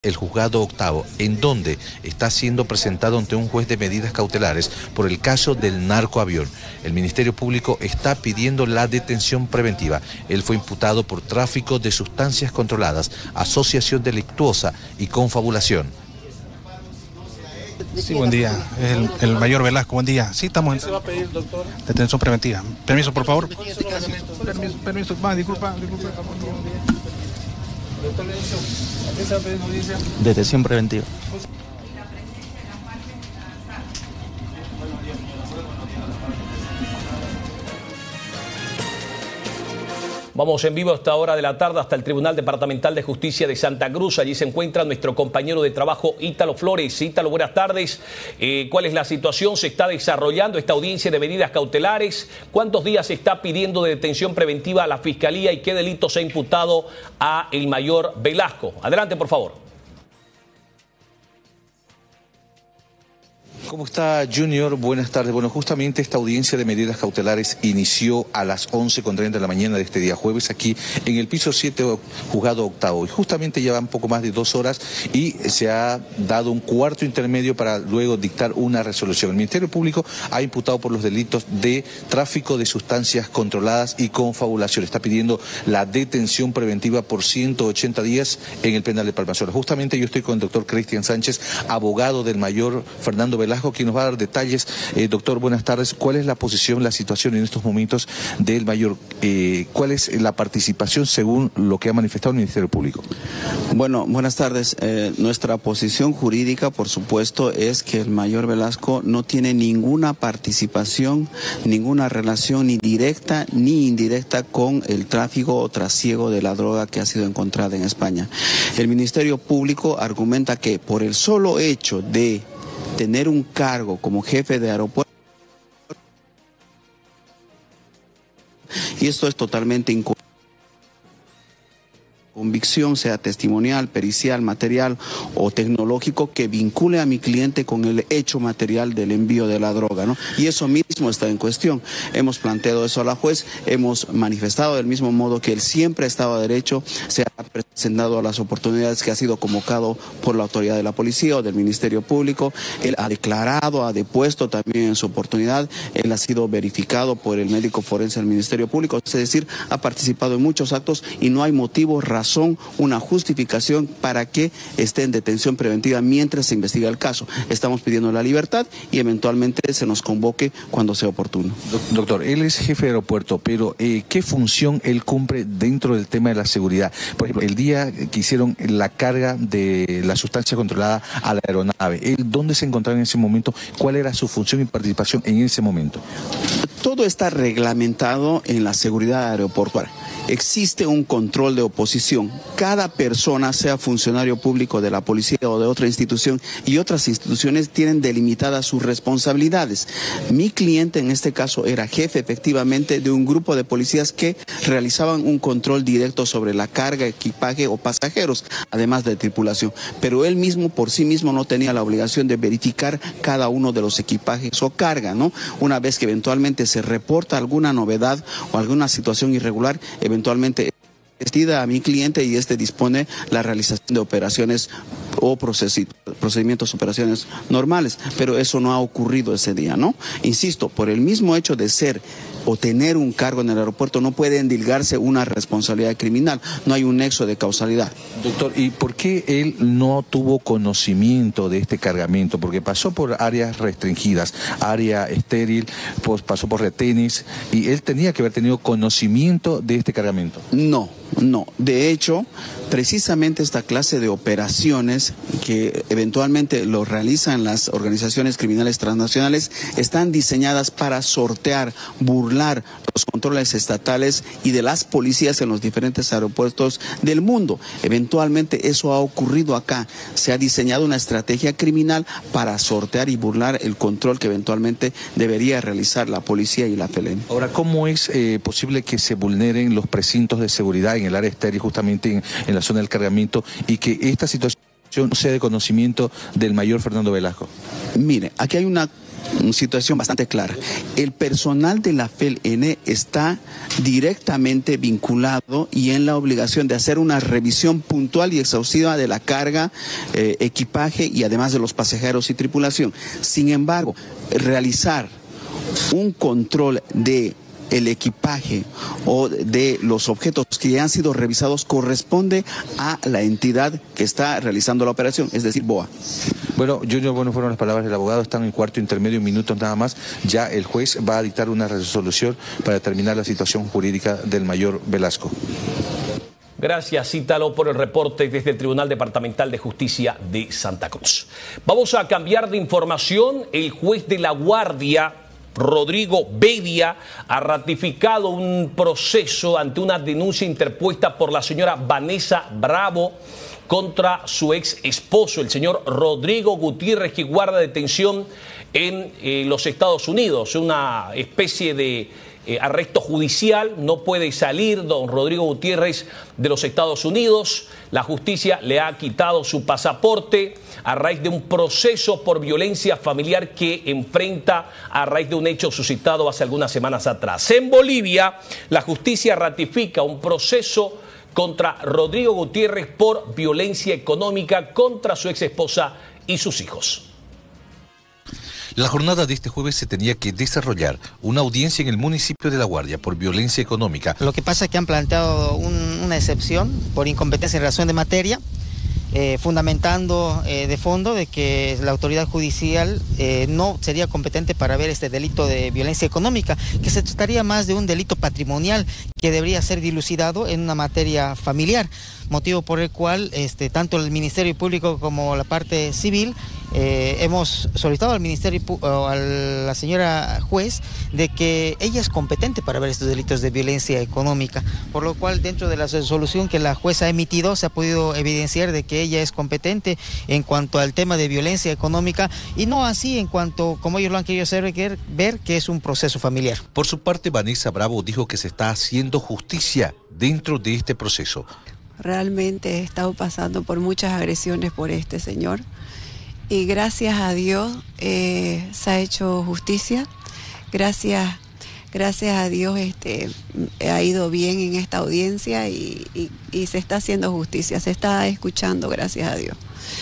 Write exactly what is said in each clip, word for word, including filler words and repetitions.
El juzgado octavo, en donde está siendo presentado ante un juez de medidas cautelares por el caso del narcoavión. El Ministerio Público está pidiendo la detención preventiva. Él fue imputado por tráfico de sustancias controladas, asociación delictuosa y confabulación. Sí, buen día. El, el mayor Velasco, buen día. Sí, estamos en... ¿Qué se va a pedir, doctor? Detención preventiva. Permiso, por favor. Permiso, permiso. Va, disculpa, disculpa. Doctor Lencio, ¿a qué se va a pedir audiencia? Detención preventiva. Vamos en vivo a esta hora de la tarde hasta el Tribunal Departamental de Justicia de Santa Cruz. Allí se encuentra nuestro compañero de trabajo Ítalo Flores. Ítalo, buenas tardes. Eh, ¿Cuál es la situación? ¿Se está desarrollando esta audiencia de medidas cautelares? ¿Cuántos días se está pidiendo de detención preventiva a la Fiscalía y qué delito se ha imputado a el mayor Velasco? Adelante, por favor. ¿Cómo está, Junior? Buenas tardes. Bueno, justamente esta audiencia de medidas cautelares inició a las once con treinta de la mañana de este día jueves aquí en el piso siete, juzgado octavo. Y justamente llevan poco más de dos horas y se ha dado un cuarto intermedio para luego dictar una resolución. El Ministerio Público ha imputado por los delitos de tráfico de sustancias controladas y confabulación. Está pidiendo la detención preventiva por ciento ochenta días en el penal de Palmasola. Justamente yo estoy con el doctor Cristian Sánchez, abogado del mayor Fernando Velasco, quien nos va a dar detalles. Eh, doctor, buenas tardes. ¿Cuál es la posición, la situación en estos momentos del mayor? Eh, ¿Cuál es la participación según lo que ha manifestado el Ministerio Público? Bueno, buenas tardes. Eh, nuestra posición jurídica, por supuesto, es que el mayor Velasco no tiene ninguna participación, ninguna relación ni directa ni indirecta con el tráfico o trasiego de la droga que ha sido encontrada en España. El Ministerio Público argumenta que por el solo hecho de tener un cargo como jefe de aeropuerto, y esto es totalmente incorrecto. Convicción, sea testimonial, pericial, material o tecnológico, que vincule a mi cliente con el hecho material del envío de la droga, ¿no? Y eso mismo está en cuestión. Hemos planteado eso a la juez, hemos manifestado del mismo modo que él siempre ha estado a derecho, se ha presentado a las oportunidades que ha sido convocado por la autoridad de la policía o del Ministerio Público. Él ha declarado, ha depuesto también en su oportunidad, él ha sido verificado por el médico forense del Ministerio Público, es decir, ha participado en muchos actos y no hay motivo, razón, una justificación para que esté en detención preventiva mientras se investiga el caso. Estamos pidiendo la libertad y eventualmente se nos convoque cuando sea oportuno. Doctor, él es jefe de aeropuerto, pero eh, ¿qué función él cumple dentro del tema de la seguridad? Por ejemplo, el día que hicieron la carga de la sustancia controlada a la aeronave, ¿él dónde se encontraba en ese momento? ¿Cuál era su función y participación en ese momento? Todo está reglamentado en la seguridad aeroportuaria. Existe un control de oposición. Cada persona, sea funcionario público de la policía o de otra institución, y otras instituciones tienen delimitadas sus responsabilidades. Mi cliente en este caso era jefe efectivamente de un grupo de policías que realizaban un control directo sobre la carga, equipaje o pasajeros, además de tripulación. Pero él mismo por sí mismo no tenía la obligación de verificar cada uno de los equipajes o carga, ¿no? Una vez que eventualmente se reporta alguna novedad o alguna situación irregular, eventualmente a mi cliente y este dispone la realización de operaciones o procedimientos, operaciones normales, pero eso no ha ocurrido ese día, ¿no? Insisto, por el mismo hecho de ser o tener un cargo en el aeropuerto no puede endilgarse una responsabilidad criminal, no hay un nexo de causalidad. Doctor, ¿y por qué él no tuvo conocimiento de este cargamento? Porque pasó por áreas restringidas, área estéril, pues pasó por retenes, y él tenía que haber tenido conocimiento de este cargamento. No, no. De hecho, precisamente esta clase de operaciones que eventualmente lo realizan las organizaciones criminales transnacionales están diseñadas para sortear, burlar los controles estatales y de las policías en los diferentes aeropuertos del mundo. Eventualmente eso ha ocurrido acá. Se ha diseñado una estrategia criminal para sortear y burlar el control que eventualmente debería realizar la policía y la F E L E N. Ahora, ¿cómo es eh, posible que se vulneren los precintos de seguridad en el área estéril, justamente en, en la zona del cargamento, y que esta situación sea de conocimiento del mayor Fernando Velasco? Mire, aquí hay una situación bastante clara. El personal de la F E L N está directamente vinculado y en la obligación de hacer una revisión puntual y exhaustiva de la carga, eh, equipaje y además de los pasajeros y tripulación. Sin embargo, realizar un control de el equipaje o de los objetos que ya han sido revisados corresponde a la entidad que está realizando la operación, es decir, B O A. Bueno, Junior, bueno, fueron las palabras del abogado, están en cuarto intermedio, minutos nada más. Ya el juez va a dictar una resolución para determinar la situación jurídica del mayor Velasco. Gracias, Ítalo, por el reporte desde el Tribunal Departamental de Justicia de Santa Cruz. Vamos a cambiar de información. El juez de La Guardia, Rodrigo Bedia, ha ratificado un proceso ante una denuncia interpuesta por la señora Vanessa Bravo contra su ex esposo, el señor Rodrigo Gutiérrez, que guarda detención en eh, los Estados Unidos, una especie de eh, arresto judicial. No puede salir don Rodrigo Gutiérrez de los Estados Unidos. La justicia le ha quitado su pasaporte a raíz de un proceso por violencia familiar que enfrenta a raíz de un hecho suscitado hace algunas semanas atrás. En Bolivia, la justicia ratifica un proceso contra Rodrigo Gutiérrez por violencia económica contra su ex esposa y sus hijos. La jornada de este jueves se tenía que desarrollar una audiencia en el municipio de La Guardia por violencia económica. Lo que pasa es que han planteado un, una excepción por incompetencia en razón de materia, eh, fundamentando eh, de fondo de que la autoridad judicial eh, no sería competente para ver este delito de violencia económica, que se trataría más de un delito patrimonial que debería ser dilucidado en una materia familiar, motivo por el cual este, tanto el Ministerio Público como la parte civil eh, hemos solicitado al Ministerio, a la señora juez, de que ella es competente para ver estos delitos de violencia económica, por lo cual dentro de la resolución que la jueza ha emitido se ha podido evidenciar de que ella es competente en cuanto al tema de violencia económica y no así en cuanto, como ellos lo han querido hacer ver, que es un proceso familiar. Por su parte, Vanessa Bravo dijo que se está haciendo justicia dentro de este proceso. Realmente he estado pasando por muchas agresiones por este señor y gracias a Dios eh, se ha hecho justicia. Gracias, gracias a Dios este, ha ido bien en esta audiencia y, y, y se está haciendo justicia, se está escuchando, gracias a Dios.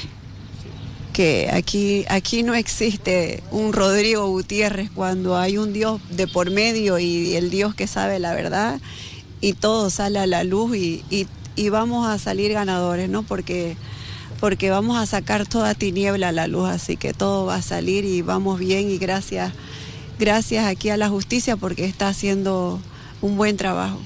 Que aquí, aquí no existe un Rodrigo Gutiérrez cuando hay un Dios de por medio y el Dios que sabe la verdad y todo sale a la luz y, y y vamos a salir ganadores, ¿no? Porque, porque vamos a sacar toda tiniebla a la luz, así que todo va a salir y vamos bien y gracias, gracias aquí a la justicia porque está haciendo un buen trabajo.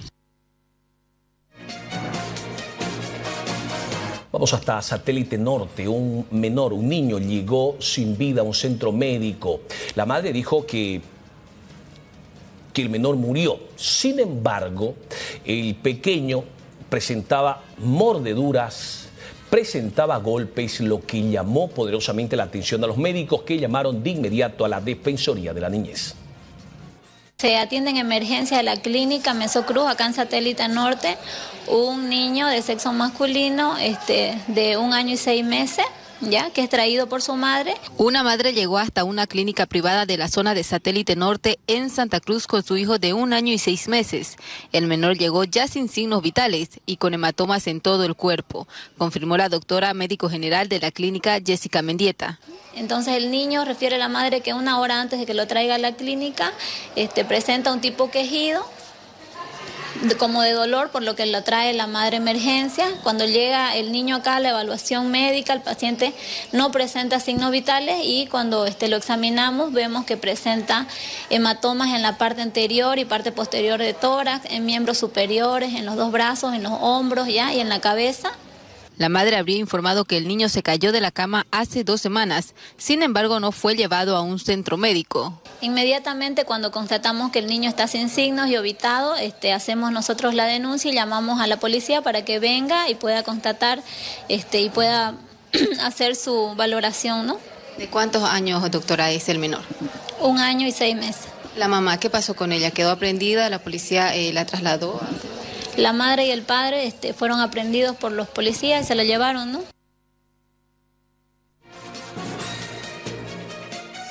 Vamos hasta Satélite Norte. Un menor, un niño, llegó sin vida a un centro médico. La madre dijo que que el menor murió. Sin embargo, el pequeño presentaba mordeduras, presentaba golpes, lo que llamó poderosamente la atención a los médicos, que llamaron de inmediato a la Defensoría de la Niñez. Se atiende en emergencia de la clínica Mesocruz, acá en Satélite Norte, un niño de sexo masculino este, de un año y seis meses, ya que es traído por su madre. Una madre llegó hasta una clínica privada de la zona de Satélite Norte en Santa Cruz con su hijo de un año y seis meses. El menor llegó ya sin signos vitales y con hematomas en todo el cuerpo, confirmó la doctora médico general de la clínica, Jessica Mendieta. Entonces el niño refiere a la madre que una hora antes de que lo traiga a la clínica este, presenta un tipo quejido, como de dolor, por lo que lo trae la madre emergencia. Cuando llega el niño acá a la evaluación médica, el paciente no presenta signos vitales y cuando este, lo examinamos vemos que presenta hematomas en la parte anterior y parte posterior de tórax, en miembros superiores, en los dos brazos, en los hombros ya y en la cabeza. La madre habría informado que el niño se cayó de la cama hace dos semanas, sin embargo no fue llevado a un centro médico. Inmediatamente cuando constatamos que el niño está sin signos y obitado, este, hacemos nosotros la denuncia y llamamos a la policía para que venga y pueda constatar este, y pueda hacer su valoración, ¿no? ¿De cuántos años, doctora, es el menor? Un año y seis meses. ¿La mamá qué pasó con ella? ¿Quedó aprendida? ¿La policía eh, la trasladó? La madre y el padre este, fueron aprendidos por los policías y se la llevaron, ¿no?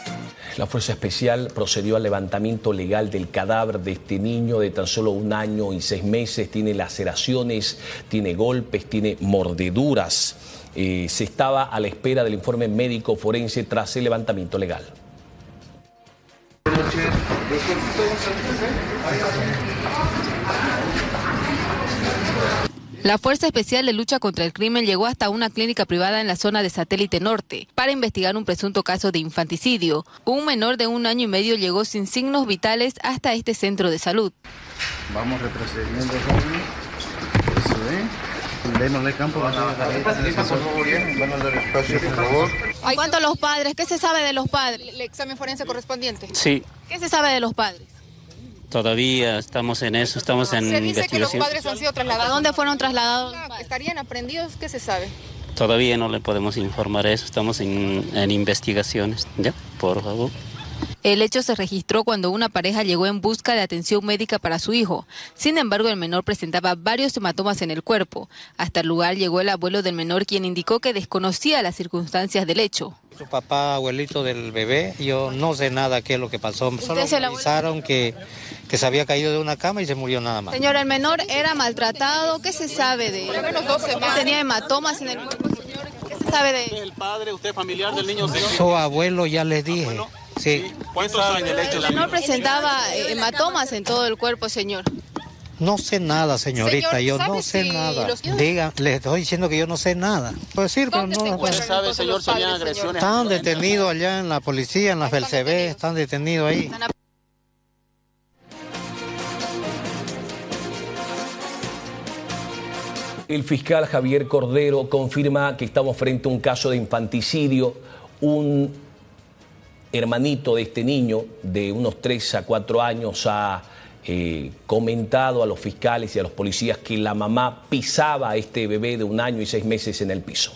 La Fuerza Especial procedió al levantamiento legal del cadáver de este niño de tan solo un año y seis meses. Tiene laceraciones, tiene golpes, tiene mordeduras. Eh, se estaba a la espera del informe médico forense tras el levantamiento legal. La Fuerza Especial de Lucha contra el Crimen llegó hasta una clínica privada en la zona de Satélite Norte para investigar un presunto caso de infanticidio. Un menor de un año y medio llegó sin signos vitales hasta este centro de salud. Vamos retrocediendo, joven. Eso es. Démosle campo. ¿En cuanto a los padres? ¿Qué se sabe de los padres? ¿El examen forense correspondiente? Sí. ¿Qué se sabe de los padres? Todavía estamos en eso, estamos en se dice investigación. que los padres han sido trasladados. ¿A dónde fueron trasladados? ¿Estarían aprendidos? ¿Qué se sabe? Todavía no le podemos informar eso, estamos en, en investigaciones. Ya, por favor. El hecho se registró cuando una pareja llegó en busca de atención médica para su hijo. Sin embargo, el menor presentaba varios hematomas en el cuerpo. Hasta el lugar llegó el abuelo del menor, quien indicó que desconocía las circunstancias del hecho. Su papá, abuelito del bebé, yo no sé nada qué es lo que pasó. Solo me avisaron que, que se había caído de una cama y se murió nada más. Señor, el menor era maltratado. ¿Qué se sabe de él? Por lo menos dos semanas. Tenía hematomas en el cuerpo, señor. ¿Qué se sabe de él? ¿El padre, usted familiar del niño? Señor? Su abuelo, ya les dije. ¿Abuelo? Sí. ¿Cuántos saben del hecho? El menor presentaba hematomas en todo el cuerpo, señor. No sé nada, señorita, Señor, yo no sé si nada. los... Diga, les estoy diciendo que yo no sé nada. Puedo decir, pero no. ¿Usted sabe, señor, si habían agresiones? Están detenidos allá en la policía, en la F E L C B, están detenidos ahí. El fiscal Javier Cordero confirma que estamos frente a un caso de infanticidio. Un hermanito de este niño de unos tres a cuatro años ha eh, comentado a los fiscales y a los policías que la mamá pisaba a este bebé de un año y seis meses en el piso.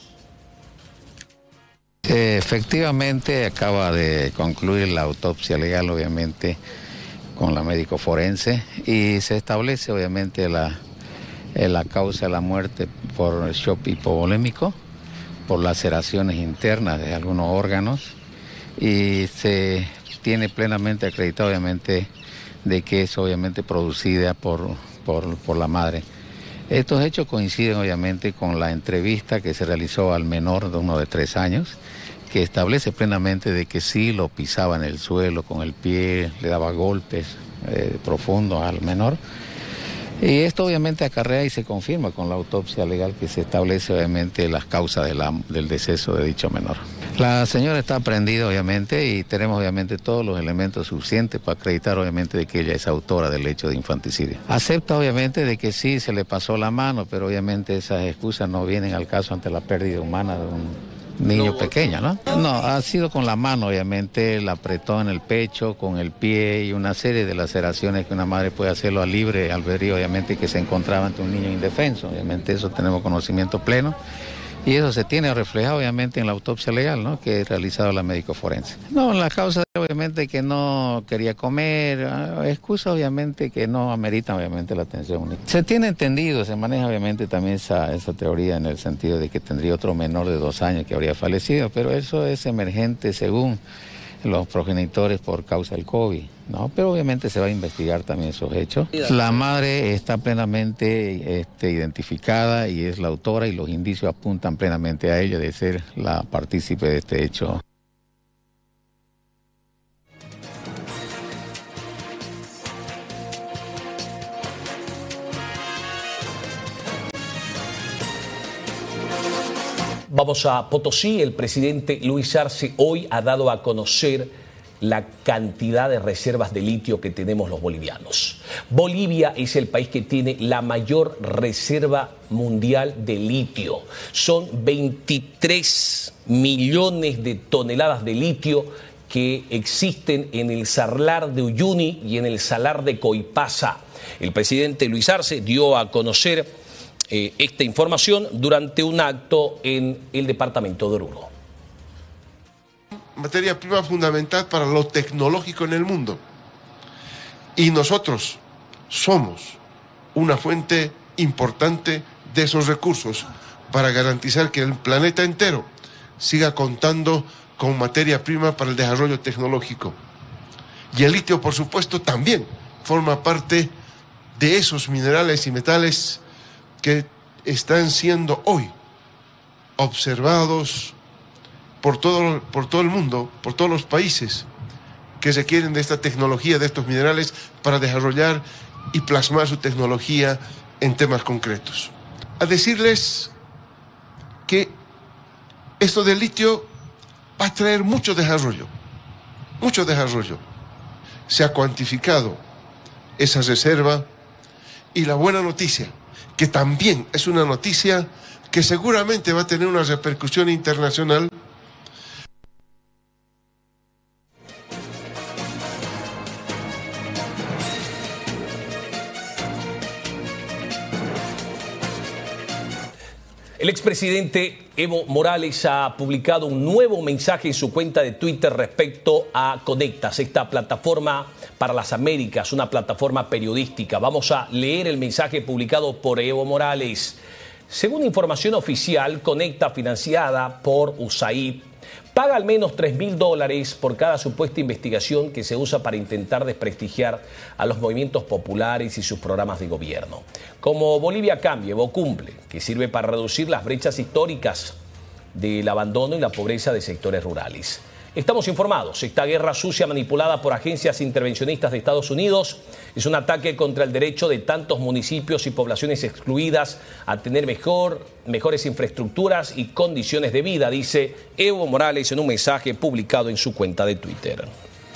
Efectivamente, acaba de concluir la autopsia legal, obviamente, con la médico forense, y se establece, obviamente, la, la causa de la muerte por shock hipovolémico, por laceraciones internas de algunos órganos, y se tiene plenamente acreditado, obviamente, de que es obviamente producida por, por, por la madre. Estos hechos coinciden, obviamente, con la entrevista que se realizó al menor de uno de tres años, que establece plenamente de que sí lo pisaba en el suelo con el pie, le daba golpes eh, profundos al menor. Y esto obviamente acarrea y se confirma con la autopsia legal que se establece obviamente las causas de la, del deceso de dicho menor. La señora está prendida obviamente y tenemos obviamente todos los elementos suficientes para acreditar obviamente de que ella es autora del hecho de infanticidio. Acepta obviamente de que sí se le pasó la mano, pero obviamente esas excusas no vienen al caso ante la pérdida humana de un niño pequeño, ¿no? No, ha sido con la mano, obviamente, la apretó en el pecho, con el pie y una serie de laceraciones que una madre puede hacerlo a libre albedrío, obviamente, que se encontraba ante un niño indefenso. Obviamente eso tenemos conocimiento pleno y eso se tiene reflejado, obviamente, en la autopsia legal, ¿no?, que ha realizado la médico forense. No, la causa, obviamente, que no quería comer, excusa, obviamente, que no ameritan, obviamente, la atención única. Se tiene entendido, se maneja, obviamente, también esa, esa teoría en el sentido de que tendría otro menor de dos años que habría fallecido, pero eso es emergente según los progenitores por causa del COVID, ¿no? Pero obviamente se va a investigar también esos hechos. La madre está plenamente este, identificada y es la autora y los indicios apuntan plenamente a ella de ser la partícipe de este hecho. Vamos a Potosí. El presidente Luis Arce hoy ha dado a conocer la cantidad de reservas de litio que tenemos los bolivianos. Bolivia es el país que tiene la mayor reserva mundial de litio. Son veintitrés millones de toneladas de litio que existen en el salar de Uyuni y en el salar de Coipasa. El presidente Luis Arce dio a conocer Eh, esta información durante un acto en el departamento de Oruro. Materia prima fundamental para lo tecnológico en el mundo. Y nosotros somos una fuente importante de esos recursos para garantizar que el planeta entero siga contando con materia prima para el desarrollo tecnológico. Y el litio, por supuesto, también forma parte de esos minerales y metales que están siendo hoy observados por todo, por todo el mundo, por todos los países que requieren de esta tecnología, de estos minerales, para desarrollar y plasmar su tecnología en temas concretos. A decirles que esto del litio va a traer mucho desarrollo, mucho desarrollo. Se ha cuantificado esa reserva y la buena noticia, que también es una noticia que seguramente va a tener una repercusión internacional. El expresidente Evo Morales ha publicado un nuevo mensaje en su cuenta de Twitter respecto a Conectas, esta plataforma para las Américas, una plataforma periodística. Vamos a leer el mensaje publicado por Evo Morales. Según información oficial, Conecta, financiada por U S A I D, paga al menos tres mil dólares por cada supuesta investigación que se usa para intentar desprestigiar a los movimientos populares y sus programas de gobierno. Como Bolivia Cambia, Evo Cumple, que sirve para reducir las brechas históricas del abandono y la pobreza de sectores rurales. Estamos informados, esta guerra sucia manipulada por agencias intervencionistas de Estados Unidos es un ataque contra el derecho de tantos municipios y poblaciones excluidas a tener mejor, mejores infraestructuras y condiciones de vida, dice Evo Morales en un mensaje publicado en su cuenta de Twitter.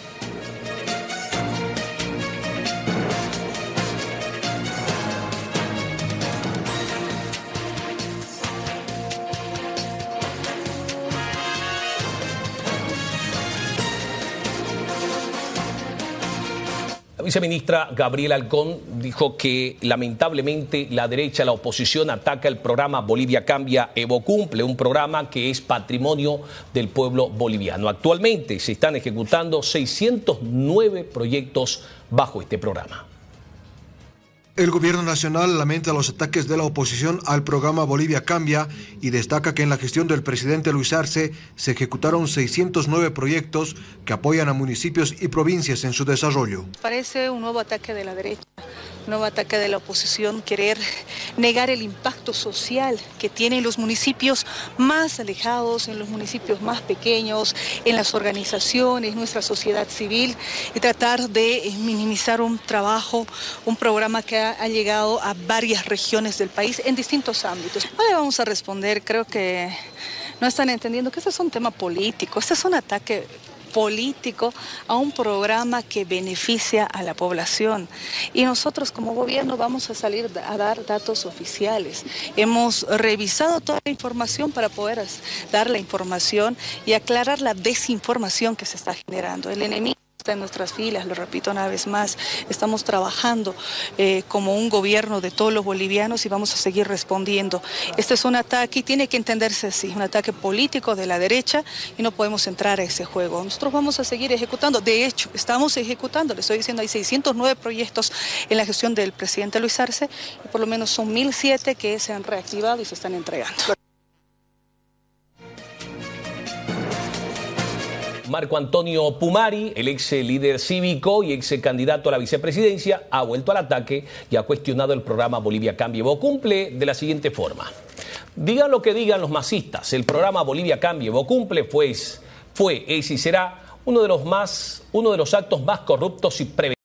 La viceministra Gabriela Alcón dijo que lamentablemente la derecha, la oposición, ataca el programa Bolivia Cambia, Evo Cumple, un programa que es patrimonio del pueblo boliviano. Actualmente se están ejecutando seiscientos nueve proyectos bajo este programa. El gobierno nacional lamenta los ataques de la oposición al programa Bolivia Cambia y destaca que en la gestión del presidente Luis Arce se ejecutaron seiscientos nueve proyectos que apoyan a municipios y provincias en su desarrollo. Parece un nuevo ataque de la derecha, un nuevo ataque de la oposición, querer negar el impacto social que tienen los municipios más alejados, en los municipios más pequeños, en las organizaciones, nuestra sociedad civil, y tratar de minimizar un trabajo, un programa que ha ha llegado a varias regiones del país en distintos ámbitos. No le vamos a responder, creo que no están entendiendo que este es un tema político, este es un ataque político a un programa que beneficia a la población. Y nosotros como gobierno vamos a salir a dar datos oficiales. Hemos revisado toda la información para poder dar la información y aclarar la desinformación que se está generando. El enemigo está en nuestras filas, lo repito una vez más, estamos trabajando eh, como un gobierno de todos los bolivianos y vamos a seguir respondiendo. Este es un ataque y tiene que entenderse así, un ataque político de la derecha y no podemos entrar a ese juego. Nosotros vamos a seguir ejecutando, de hecho, estamos ejecutando, le estoy diciendo, hay seiscientos nueve proyectos en la gestión del presidente Luis Arce y por lo menos son mil siete que se han reactivado y se están entregando. Marco Antonio Pumari, el ex líder cívico y ex candidato a la vicepresidencia, ha vuelto al ataque y ha cuestionado el programa Bolivia Cambia. Evo Cumple de la siguiente forma. Digan lo que digan los masistas, el programa Bolivia Cambia, Evo Cumple fue, fue, es y será uno de los más, uno de los actos más corruptos y preventivos